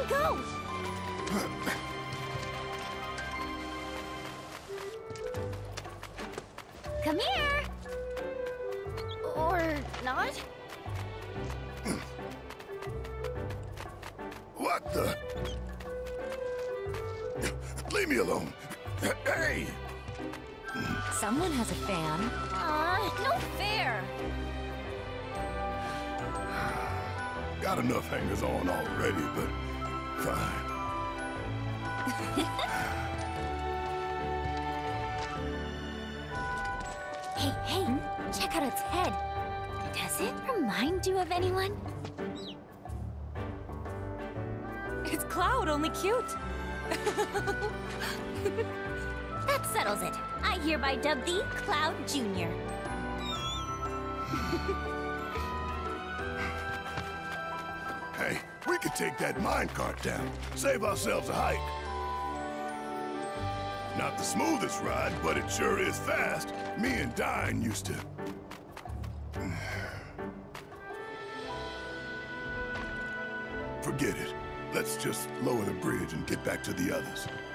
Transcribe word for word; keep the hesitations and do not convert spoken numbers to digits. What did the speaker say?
go! Come here! Or not? What the? Leave me alone. Hey! Someone has a fan. Aw, no fair! Got enough hangers on already, but fine. Hey, hey, check out its head. Does it remind you of anyone? It's Cloud, only cute. That settles it. I hereby dub thee Cloud Junior Hey, we could take that minecart down. Save ourselves a hike. Not the smoothest ride, but it sure is fast. Me and Dine used to... Forget it. Let's just lower the bridge and get back to the others.